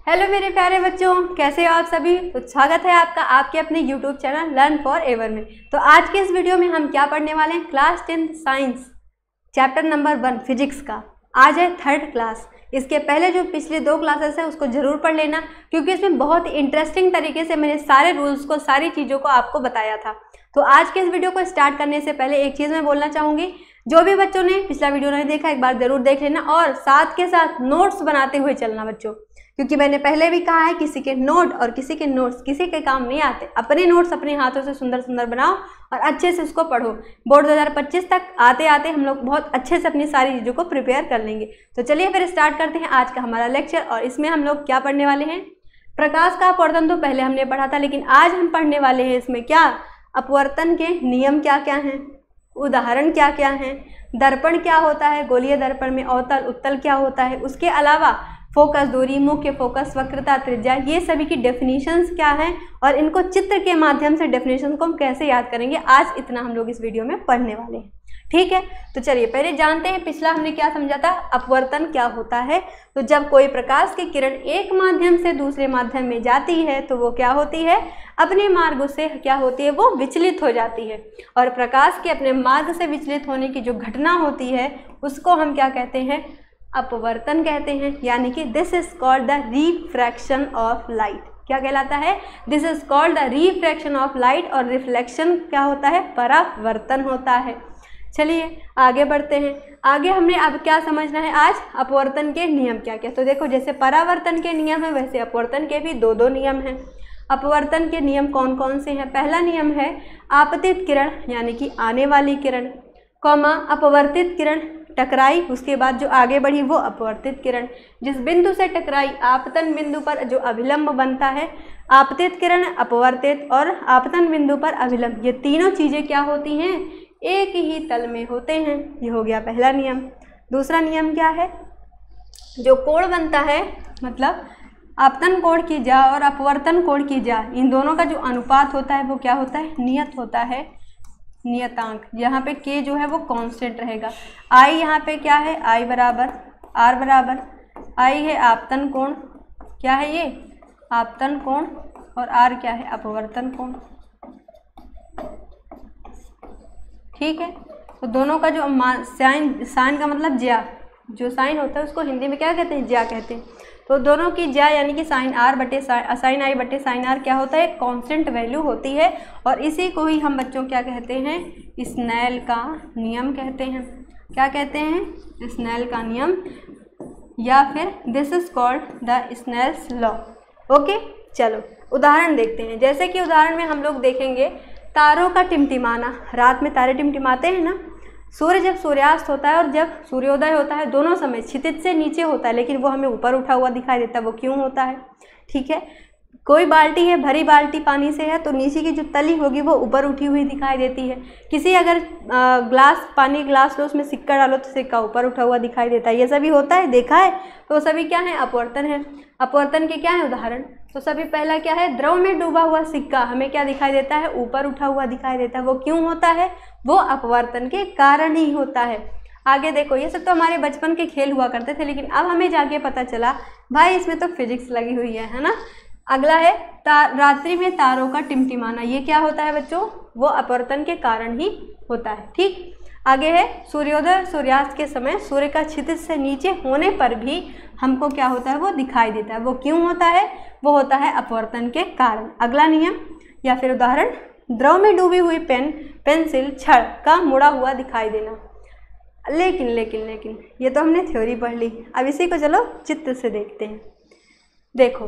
Hello मेरे प्यारे बच्चों, कैसे हो आप सभी। तो स्वागत है आपका आपके अपने YouTube channel learn forever में। तो आज के इस वीडियो में हम क्या पढ़ने वाले हैं, class 10 science chapter number 1 physics का। आज है 3rd क्लास। इसके पहले जो पिछले 2 क्लासेस है उसको जरूर पढ़ लेना, क्योंकि इसमें बहुत इंटरेस्टिंग तरीके से मैंने सारे रूल्स को, सारी चीज़ों को आपको बताया था। तो आज के इस वीडियो को स्टार्ट करने से पहले एक चीज़ मैं बोलना चाहूँगी, जो भी बच्चों ने पिछला वीडियो नहीं देखा एक बार ज़रूर देख लेना और साथ के साथ नोट्स बनाते हुए चलना बच्चों, क्योंकि मैंने पहले भी कहा है किसी के नोट और किसी के नोट्स किसी के काम नहीं आते। अपने नोट्स अपने हाथों से सुंदर सुंदर बनाओ और अच्छे से उसको पढ़ो। बोर्ड 2025 तक आते आते हम लोग बहुत अच्छे से अपनी सारी चीज़ों को प्रिपेयर कर लेंगे। तो चलिए फिर स्टार्ट करते हैं आज का हमारा लेक्चर। और इसमें हम लोग क्या पढ़ने वाले हैं, प्रकाश का अपवर्तन तो पहले हमने पढ़ा था, लेकिन आज हम पढ़ने वाले हैं इसमें क्या, अपवर्तन के नियम क्या क्या हैं, उदाहरण क्या क्या हैं, दर्पण क्या होता है, गोलीय दर्पण में अवतल उत्तल क्या होता है, उसके अलावा फोकस दूरी, मुख्य फोकस, वक्रता, त्रिज्या, ये सभी की डेफिनेशंस क्या हैं और इनको चित्र के माध्यम से डेफिनेशन को हम कैसे याद करेंगे, आज इतना हम लोग इस वीडियो में पढ़ने वाले हैं। ठीक है, तो चलिए पहले जानते हैं पिछला हमने क्या समझा था, अपवर्तन क्या होता है। तो जब कोई प्रकाश की किरण एक माध्यम से दूसरे माध्यम में जाती है तो वो क्या होती है, अपने मार्ग से क्या होती है, वो विचलित हो जाती है। और प्रकाश के अपने मार्ग से विचलित होने की जो घटना होती है उसको हम क्या कहते हैं, अपवर्तन कहते हैं। यानी कि this is called the refraction of light. क्या कहलाता है, this is called the refraction of light. और रिफ्लेक्शन क्या होता है, परावर्तन होता है। चलिए आगे बढ़ते हैं। आगे हमने अब क्या समझना है आज, अपवर्तन के नियम क्या क्या। तो देखो, जैसे परावर्तन के नियम है वैसे अपवर्तन के भी दो नियम हैं। अपवर्तन के नियम कौन कौन से हैं, पहला नियम है आपतित किरण यानी कि आने वाली किरण, कॉमा अपवर्तित किरण टकराई, उसके बाद जो आगे बढ़ी वो अपवर्तित किरण। जिस बिंदु से टकराई आपतन बिंदु पर जो अभिलंब बनता है, आपतित किरण, अपवर्तित और आपतन बिंदु पर अभिलंब, ये तीनों चीज़ें क्या होती हैं, एक ही तल में होते हैं। ये हो गया पहला नियम। दूसरा नियम क्या है, जो कोण बनता है, मतलब आपतन कोण की जा और अपवर्तन कोण की जा, इन दोनों का जो अनुपात होता है वो क्या होता है, नियत होता है, नियतांक। यहाँ पे k जो है वो कांस्टेंट रहेगा। I यहाँ पे क्या है, I बराबर R बराबर I है आपतन कोण, क्या है ये, आपतन कोण, और R क्या है, अपवर्तन कोण। ठीक है, तो दोनों का जो साइन का मतलब ज्या, जो साइन होता है उसको हिंदी में क्या कहते हैं, ज्या कहते हैं। तो दोनों की ज्या यानी कि साइन I बटे साइन R क्या होता है, कांस्टेंट वैल्यू होती है। और इसी को ही हम बच्चों क्या कहते हैं, स्नेल का नियम कहते हैं। क्या कहते हैं, स्नेल का नियम, या फिर this is called the Snell's law. Okay, चलो उदाहरण देखते हैं। जैसे कि उदाहरण में हम लोग देखेंगे तारों का टिमटिमाना। रात में तारे टिमटिमाते हैं ना। सूर्य जब सूर्यास्त होता है और जब सूर्योदय होता है, दोनों समय क्षितिज से नीचे होता है, लेकिन वो हमें ऊपर उठा हुआ दिखाई देता है। वो क्यों होता है, ठीक है। कोई बाल्टी है, भरी बाल्टी पानी से है, तो नीचे की जो तली होगी वो ऊपर उठी हुई दिखाई देती है। किसी अगर पानी ग्लास लो, उसमें सिक्का डालो तो सिक्का ऊपर उठा हुआ दिखाई देता है। ये सभी होता है, देखा है। तो सभी क्या है, अपवर्तन है। अपवर्तन के क्या है उदाहरण, तो सभी पहला क्या है, द्रव में डूबा हुआ सिक्का हमें क्या दिखाई देता है, ऊपर उठा हुआ दिखाई देता है। वो क्यों होता है, वो अपवर्तन के कारण ही होता है। आगे देखो, ये सब तो हमारे बचपन के खेल हुआ करते थे, लेकिन अब हमें जाके पता चला भाई इसमें तो फिजिक्स लगी हुई है ना। अगला है रात्रि में तारों का टिमटिमाना। ये क्या होता है बच्चों, वो अपवर्तन के कारण ही होता है। ठीक, आगे है सूर्योदय और सूर्यास्त के समय सूर्य का क्षितिज से नीचे होने पर भी हमको क्या होता है, वो दिखाई देता है। वो क्यों होता है, वो होता है अपवर्तन के कारण। अगला नियम या फिर उदाहरण, द्रव में डूबी हुई पेंसिल छड़ का मुड़ा हुआ दिखाई देना। लेकिन लेकिन लेकिन ये तो हमने थ्योरी पढ़ ली, अब इसी को चलो चित्र से देखते हैं। देखो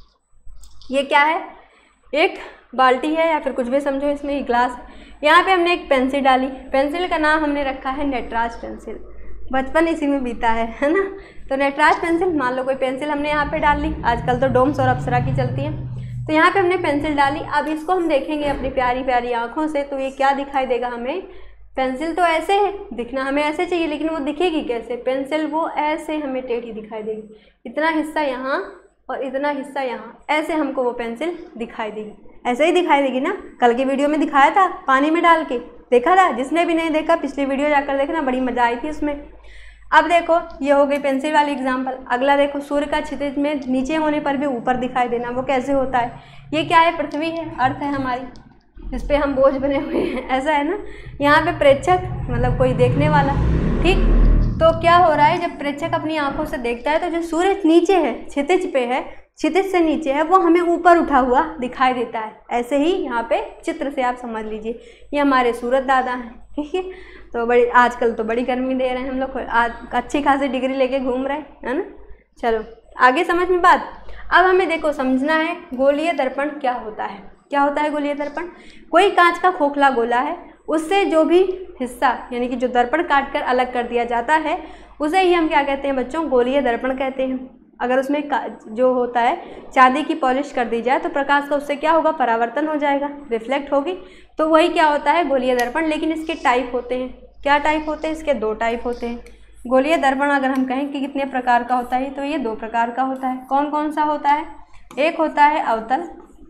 ये क्या है, एक बाल्टी है या फिर कुछ भी समझो, इसमें एक ग्लास। यहाँ पे हमने एक पेंसिल डाली, पेंसिल का नाम हमने रखा है नटराज पेंसिल। बचपन इसी में बीता है ना। तो नटराज पेंसिल, मान लो कोई पेंसिल हमने यहाँ पे डाल ली, आजकल तो डोम्स और अप्सरा की चलती है। तो यहाँ पे हमने पेंसिल डाली, अब इसको हम देखेंगे अपनी प्यारी प्यारी आँखों से, तो ये क्या दिखाई देगा हमें, पेंसिल तो ऐसे है, दिखना हमें ऐसे चाहिए, लेकिन वो दिखेगी कैसे, पेंसिल वो ऐसे हमें टेढ़ी दिखाई देगी। इतना हिस्सा यहाँ और इतना हिस्सा यहाँ, ऐसे हमको वो पेंसिल दिखाई देगी। ऐसे ही दिखाई देगी ना, कल की वीडियो में दिखाया था पानी में डाल के, देखा था। जिसने भी नहीं देखा पिछली वीडियो जाकर देखना, बड़ी मजा आई थी उसमें। अब देखो ये हो गई पेंसिल वाली एग्जाम्पल। अगला देखो, सूर्य का क्षितिज में नीचे होने पर भी ऊपर दिखाई देना, वो कैसे होता है? ये क्या है? पृथ्वी है, अर्थ है हमारी, जिस पे हम बोझ बने हुए हैं, ऐसा है ना। यहाँ पे प्रेक्षक मतलब कोई देखने वाला, ठीक। तो क्या हो रहा है, जब प्रेक्षक अपनी आंखों से देखता है तो जो सूर्य नीचे है, क्षितिज पे है, क्षितिज से नीचे है, वो हमें ऊपर उठा हुआ दिखाई देता है। ऐसे ही यहाँ पे चित्र से आप समझ लीजिए, ये हमारे सूरज दादा हैं, ठीक है। तो बड़ी आजकल तो बड़ी गर्मी दे रहे हैं हम लोग, आज अच्छी खासी डिग्री लेके घूम रहे हैं, है ना। चलो आगे समझ में बात। अब हमें देखो समझना है गोलीय दर्पण क्या होता है। क्या होता है गोलीय दर्पण? कोई कांच का खोखला गोला है, उससे जो भी हिस्सा यानी कि जो दर्पण काट कर अलग कर दिया जाता है, उसे ही हम क्या कहते हैं बच्चों? गोलीय दर्पण कहते हैं। अगर उसमें जो होता है चांदी की पॉलिश कर दी जाए तो प्रकाश का उससे क्या होगा? परावर्तन हो जाएगा, रिफ्लेक्ट होगी, तो वही क्या होता है? गोलीय दर्पण। लेकिन इसके टाइप होते हैं। क्या टाइप होते हैं? इसके 2 टाइप होते हैं। गोलीय दर्पण अगर हम कहें कि कितने प्रकार का होता है, तो ये 2 प्रकार का होता है। कौन कौन सा होता है? एक होता है अवतल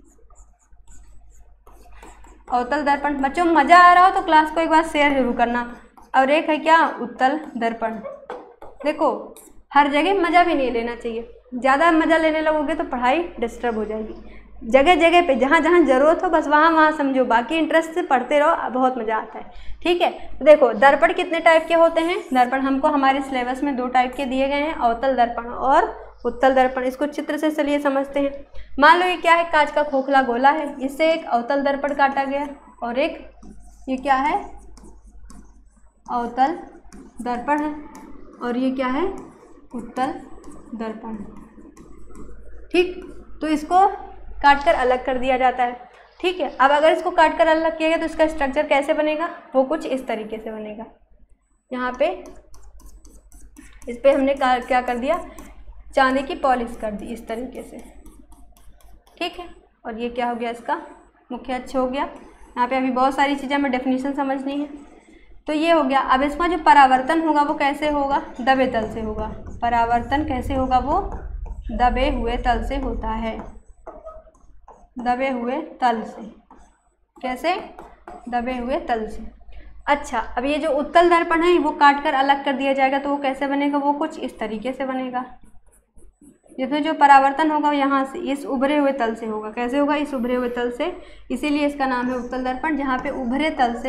दर्पण। बच्चों मज़ा आ रहा हो तो क्लास को एक बार शेयर जरूर करना। और एक है क्या? उत्तल दर्पण। देखो हर जगह मज़ा भी नहीं लेना चाहिए, ज़्यादा मज़ा लेने लगोगे तो पढ़ाई डिस्टर्ब हो जाएगी। जगह जगह पे जहाँ जहाँ ज़रूरत हो बस वहाँ समझो, बाकी इंटरेस्ट से पढ़ते रहो, बहुत मज़ा आता है, ठीक है। तो देखो दर्पण कितने टाइप के होते हैं? दर्पण हमको हमारे सिलेबस में 2 टाइप के दिए गए हैं, अवतल दर्पण और उत्तल दर्पण। इसको चित्र से चलिए समझते हैं। मान लो ये क्या है? कांच का खोखला गोला है, इससे एक अवतल दर्पण काटा गया और एक ये क्या है? अवतल दर्पण है, और ये क्या है? उत्तल दर्पण, ठीक। तो इसको काट कर अलग कर दिया जाता है, ठीक है। अब अगर इसको काट कर अलग किया गया तो इसका स्ट्रक्चर कैसे बनेगा? वो कुछ इस तरीके से बनेगा। यहाँ पे इस पर हमने क्या कर दिया? चांदी की पॉलिश कर दी इस तरीके से, ठीक है। और ये क्या हो गया? इसका मुख्य अक्ष हो गया। यहाँ पे अभी बहुत सारी चीज़ें हमें डेफिनेशन समझनी है, तो ये हो गया। अब इसका जो परावर्तन होगा वो कैसे होगा? दबे तल से होगा। परावर्तन कैसे होगा? वो दबे हुए तल से होता है। दबे हुए तल से। कैसे? दबे हुए तल से। अच्छा, अब ये जो उत्तल दर्पण है वो काट कर अलग कर दिया जाएगा, तो वो कैसे बनेगा? वो कुछ इस तरीके से बनेगा, जिसमें जो परावर्तन होगा यहाँ से इस उभरे हुए तल से होगा। कैसे होगा? इस उभरे हुए तल से, इसीलिए इसका नाम है उत्तल दर्पण। जहाँ पे उभरे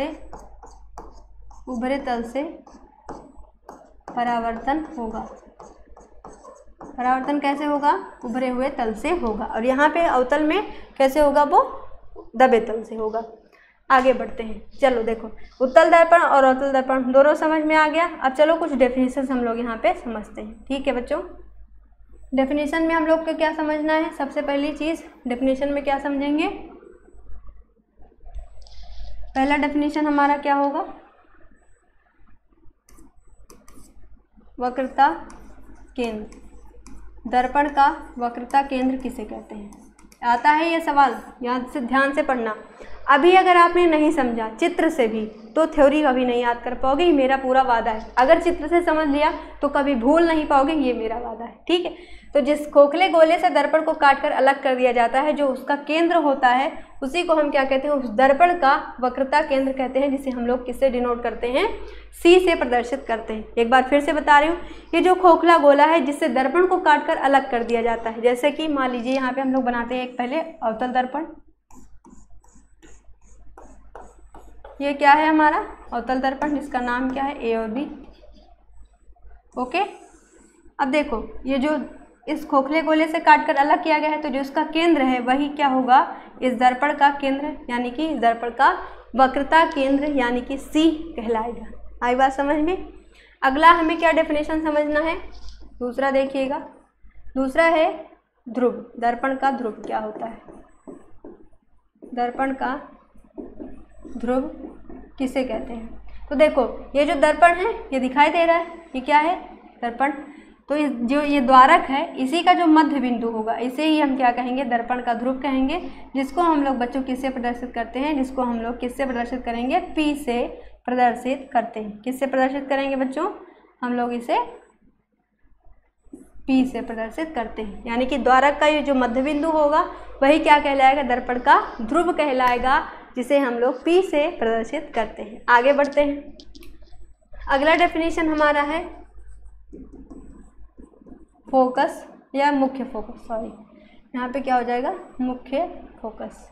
तल से परावर्तन होगा। परावर्तन कैसे होगा? उभरे हुए तल से होगा। और यहाँ पे अवतल में कैसे होगा? वो दबे तल से होगा। आगे बढ़ते हैं। चलो देखो, उत्तल दर्पण और अवतल दर्पण दोनों समझ में आ गया। अब चलो कुछ डेफिनेशन हम लोग यहाँ पे समझते हैं, ठीक है बच्चों। डेफिनेशन में हम लोग को क्या समझना है? सबसे पहली चीज़ डेफिनेशन में क्या समझेंगे? पहला डेफिनेशन हमारा क्या होगा? वक्रता केंद्र। दर्पण का वक्रता केंद्र किसे कहते हैं? आता है ये सवाल, यहाँ से ध्यान से पढ़ना। अभी अगर आपने नहीं समझा चित्र से भी तो थ्योरी कभी नहीं याद कर पाओगे, ये मेरा पूरा वादा है। अगर चित्र से समझ लिया तो कभी भूल नहीं पाओगे, ये मेरा वादा है, ठीक है। तो जिस खोखले गोले से दर्पण को काटकर अलग कर दिया जाता है, जो उसका केंद्र होता है, उसी को हम क्या कहते हैं? उस दर्पण का वक्रता केंद्र कहते हैं, जिसे हम लोग किससे डिनोट करते हैं? सी से प्रदर्शित करते हैं। एक बार फिर से बता रही हूँ, ये जो खोखला गोला है जिससे दर्पण को काटकर अलग कर दिया जाता है, जैसे कि मान लीजिए यहाँ पे हम लोग बनाते हैं एक पहले अवतल दर्पण। ये क्या है हमारा? अवतल दर्पण, जिसका नाम क्या है? ए और बी, ओके। अब देखो, ये जो इस खोखले गोले से काटकर अलग किया गया है, तो जो इसका केंद्र है वही क्या होगा? इस दर्पण का केंद्र, यानी कि इस दर्पण का वक्रता केंद्र, यानी कि सी कहलाएगा। आई बात समझ में? अगला हमें क्या डेफिनेशन समझना है? दूसरा देखिएगा, दूसरा है ध्रुव। दर्पण का ध्रुव क्या होता है? दर्पण का ध्रुव किसे कहते हैं? तो देखो, ये जो दर्पण है ये दिखाई दे रहा है, ये क्या है? दर्पण। तो जो ये द्वारक है, इसी का जो मध्य बिंदु होगा, इसे ही हम क्या कहेंगे? दर्पण का ध्रुव कहेंगे, जिसको हम लोग बच्चों किससे प्रदर्शित करते हैं? जिसको हम लोग किससे प्रदर्शित करेंगे? पी से प्रदर्शित करते हैं। किससे प्रदर्शित करेंगे बच्चों? हम लोग इसे पी से प्रदर्शित करते हैं, यानी कि द्वारक का ये जो मध्य बिंदु होगा वही क्या कहलाएगा? दर्पण का ध्रुव कहलाएगा, जिसे हम लोग पी से प्रदर्शित करते हैं। आगे बढ़ते हैं। अगला डेफिनेशन हमारा है फोकस या मुख्य फोकस, सॉरी यहाँ पे क्या हो जाएगा, मुख्य फोकस।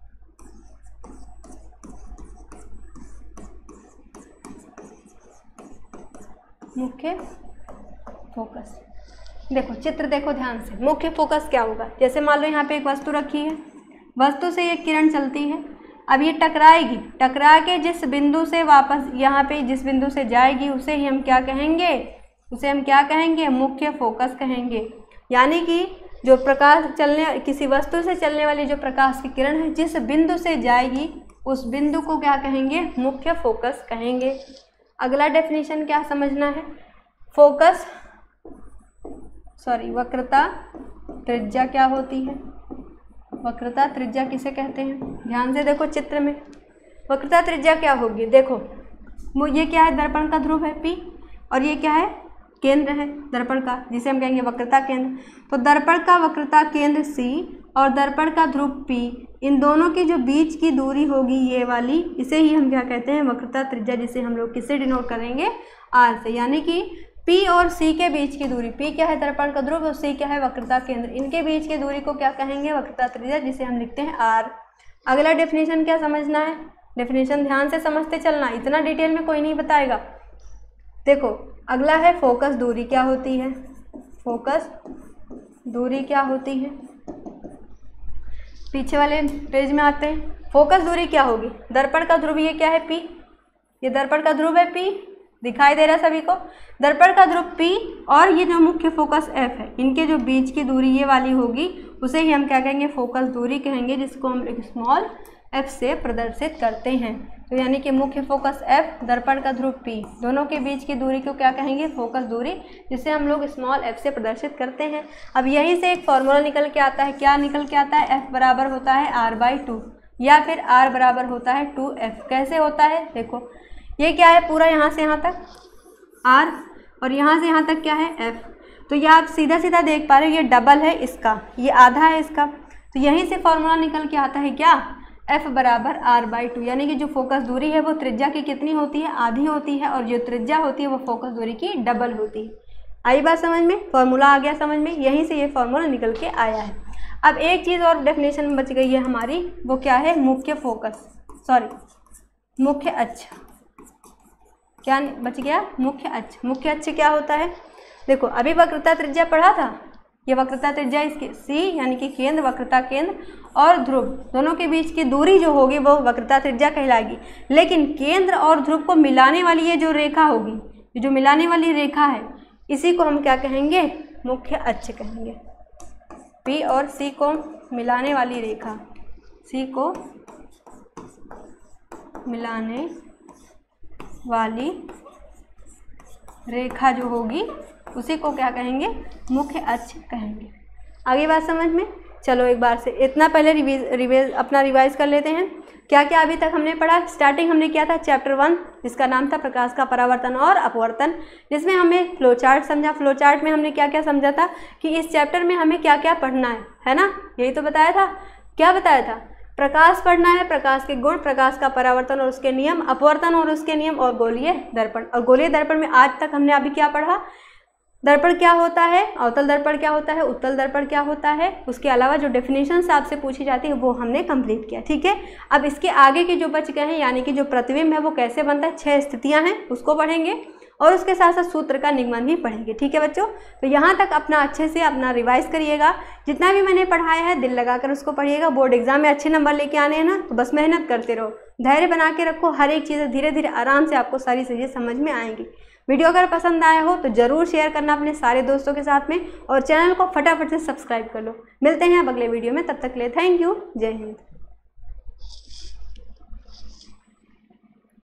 मुख्य फोकस, देखो चित्र देखो ध्यान से। मुख्य फोकस क्या होगा, जैसे मान लो यहाँ पे एक वस्तु रखी है, वस्तु से एक किरण चलती है, अब ये टकराएगी, टकरा के जिस बिंदु से वापस यहाँ पे जिस बिंदु से जाएगी उसे ही हम क्या कहेंगे, उसे हम क्या कहेंगे, मुख्य फोकस कहेंगे। यानी कि जो प्रकाश चलने, किसी वस्तु से चलने वाली जो प्रकाश की किरण है जिस बिंदु से जाएगी उस बिंदु को क्या कहेंगे, मुख्य फोकस कहेंगे। अगला डेफिनेशन क्या समझना है, फोकस वक्रता त्रिज्या क्या होती है, वक्रता त्रिज्या किसे कहते हैं, ध्यान से देखो चित्र में। वक्रता त्रिज्या क्या होगी, देखो ये क्या है, दर्पण का ध्रुव है P, और ये क्या है, केंद्र है दर्पण का, जिसे हम कहेंगे वक्रता केंद्र। तो दर्पण का वक्रता केंद्र C और दर्पण का ध्रुव P, इन दोनों के जो बीच की दूरी होगी ये वाली, इसे ही हम क्या कहते हैं, वक्रता त्रिज्या, जिसे हम लोग किससे डिनोट करेंगे, R से। यानी कि P और C के बीच की दूरी, P क्या है दर्पण का ध्रुव और C क्या है वक्रता केंद्र, इनके बीच की दूरी को क्या कहेंगे, वक्रता त्रिज्या, जिसे हम लिखते हैं R। अगला डेफिनेशन क्या समझना है, डेफिनेशन ध्यान से समझते चलना, इतना डिटेल में कोई नहीं बताएगा। देखो अगला है फोकस दूरी क्या होती है, फोकस दूरी क्या होती है, पीछे वाले पेज में आते हैं। फोकस दूरी क्या होगी, दर्पण का ध्रुव ये क्या है P, ये दर्पण का ध्रुव है P, दिखाई दे रहा है सभी को, दर्पण का ध्रुव P और ये जो मुख्य फोकस F है, इनके जो बीच की दूरी ये वाली होगी उसे ही हम क्या कहेंगे, फोकस दूरी कहेंगे, जिसको हम एक स्मॉल f से प्रदर्शित करते हैं। तो यानी कि मुख्य फोकस F, दर्पण का ध्रुव P, दोनों के बीच की दूरी को क्या कहेंगे, फोकस दूरी, जिसे हम लोग स्मॉल f से प्रदर्शित करते हैं। अब यहीं से एक फॉर्मूला निकल के आता है, क्या निकल के आता है, f बराबर होता है r/2 या फिर r बराबर होता है 2f। कैसे होता है, देखो ये क्या है, पूरा यहाँ से यहाँ तक r और यहाँ से यहाँ तक क्या है f, तो ये आप सीधा सीधा देख पा रहे हो, ये डबल है इसका, ये आधा है इसका, तो यहीं से फॉर्मूला निकल के आता है क्या, f बराबर r/2, यानी कि जो फोकस दूरी है वो त्रिज्या की कितनी होती है, आधी होती है, और जो त्रिज्या होती है वो फोकस दूरी की डबल होती है। आई बात समझ में, फॉर्मूला आ गया समझ में, यहीं से ये फॉर्मूला निकल के आया है। अब एक चीज़ और डेफिनेशन बच गई है हमारी, वो क्या है, मुख्य फोकस, मुख्य अक्ष, क्या बच गया, मुख्य अक्ष। मुख्य अक्ष क्या होता है, देखो अभी वक्रता त्रिज्या पढ़ा था, ये वक्रता त्रिज्या इसकी C यानी कि केंद्र, वक्रता केंद्र और ध्रुव, दोनों के बीच की दूरी जो होगी वो वक्रता त्रिज्या कहलाएगी। लेकिन केंद्र और ध्रुव को मिलाने वाली ये जो रेखा होगी, ये जो मिलाने वाली रेखा है, इसी को हम क्या कहेंगे, मुख्य अक्ष कहेंगे। P और C को मिलाने वाली रेखा, C को मिलाने वाली रेखा जो होगी उसी को क्या कहेंगे, मुख्य अक्ष कहेंगे। आगे बात समझ में, चलो एक बार से इतना पहले रिवाइज कर लेते हैं। क्या क्या अभी तक हमने पढ़ा। स्टार्टिंग हमने किया था चैप्टर 1, जिसका नाम था प्रकाश का परावर्तन और अपवर्तन, जिसमें हमें फ्लो चार्ट समझा। फ्लो चार्ट में हमने क्या क्या समझा था कि इस चैप्टर में हमें क्या क्या पढ़ना है ना, यही तो बताया था। क्या बताया था, प्रकाश पढ़ना है, प्रकाश के गुण, प्रकाश का परावर्तन और उसके नियम, अपवर्तन और उसके नियम, और गोलीय दर्पण। और गोलीय दर्पण में आज तक हमने अभी क्या पढ़ा, दर्पण क्या होता है, अवतल दर्पण क्या होता है, उत्तल दर्पण क्या होता है, उसके अलावा जो डेफिनेशन आपसे पूछी जाती है वो हमने कंप्लीट किया। ठीक है, अब इसके आगे के जो बच गए हैं, यानी कि जो प्रतिबिंब है वो कैसे बनता है, 6 स्थितियां हैं, उसको पढ़ेंगे और उसके साथ साथ सूत्र का निगमन भी पढ़ेंगे। ठीक है बच्चों, तो यहाँ तक अपना अच्छे से अपना रिवाइज करिएगा, जितना भी मैंने पढ़ाया है दिल लगाकर उसको पढ़िएगा। बोर्ड एग्जाम में अच्छे नंबर लेके आने हैं ना, तो बस मेहनत करते रहो, धैर्य बना के रखो, हर एक चीज़ धीरे धीरे आराम से आपको सारी चीज़ें समझ में आएंगी। वीडियो अगर पसंद आया हो तो ज़रूर शेयर करना अपने सारे दोस्तों के साथ में, और चैनल को फटाफट से सब्सक्राइब कर लो। मिलते हैं अब अगले वीडियो में, तब तक के लिए थैंक यू, जय हिंद।